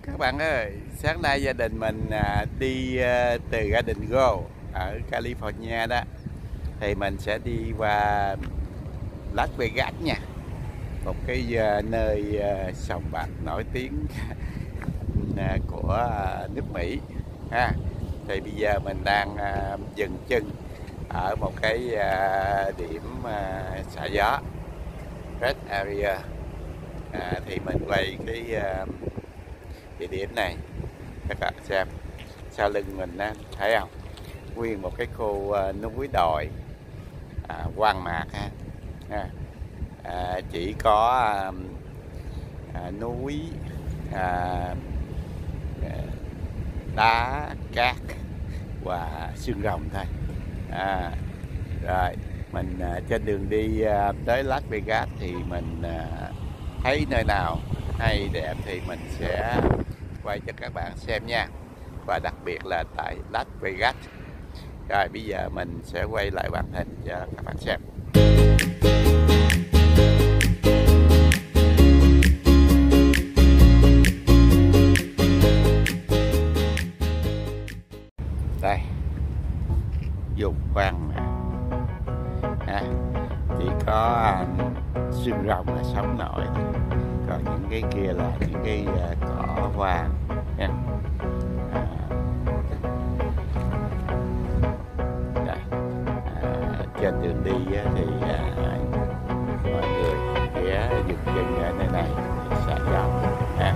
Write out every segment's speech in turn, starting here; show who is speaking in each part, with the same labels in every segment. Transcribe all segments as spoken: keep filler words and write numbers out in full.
Speaker 1: Các bạn ơi, sáng nay gia đình mình à, đi à, từ Garden Grove ở California đó, thì mình sẽ đi qua Las Vegas nha, một cái à, nơi à, sòng bạc nổi tiếng à, của à, nước Mỹ ha. Thì bây giờ mình đang à, dừng chân ở một cái à, điểm à, xả gió, Red Area. À, thì mình quay cái à, địa điểm này các bạn xem. Sau lưng mình á, thấy không, nguyên một cái khu uh, núi đồi à, hoang mạc ha. À, à, chỉ có à, à, núi à, đá, cát và xương rồng thôi. À, rồi mình à, trên đường đi à, tới Las Vegas thì mình à, thấy nơi nào hay đẹp thì mình sẽ quay cho các bạn xem nha, và đặc biệt là tại Las Vegas. Rồi bây giờ mình sẽ quay lại màn hình cho các bạn xem. Đây, vùng hoang mà à, chỉ có xương rồng là sống nổi, còn những cái kia là những cái uh, cỏ hoang nha. À, đây, à, trên đường đi á, thì à, mọi người ghé dừng chân ở nơi này để xả gió ha.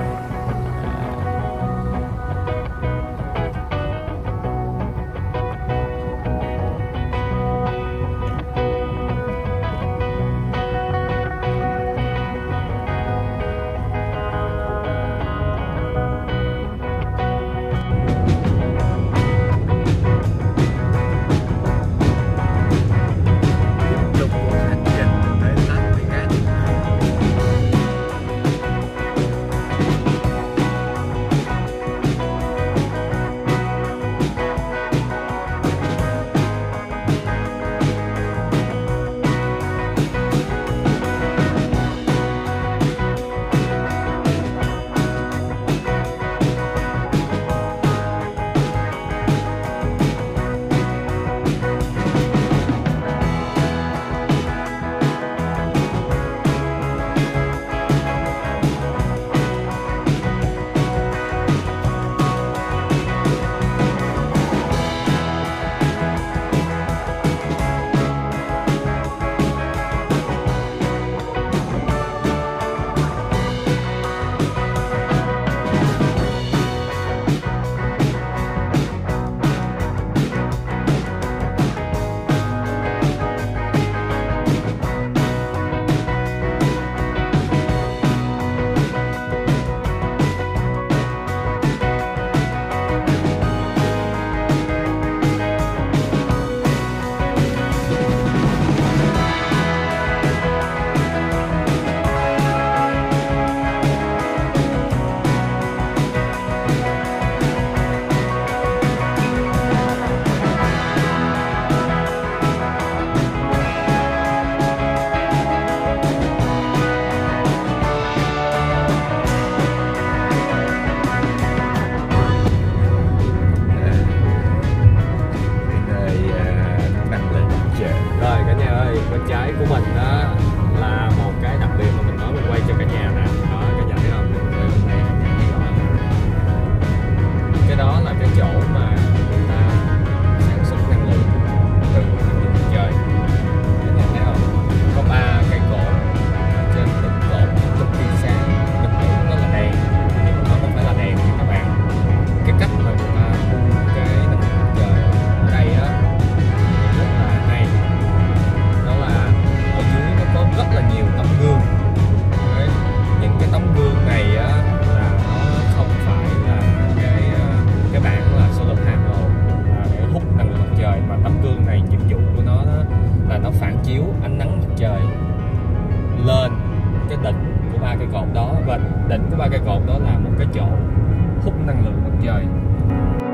Speaker 2: Lên cái đỉnh của ba cây cột đó, và đỉnh của ba cây cột đó là một cái chỗ hút năng lượng mặt trời.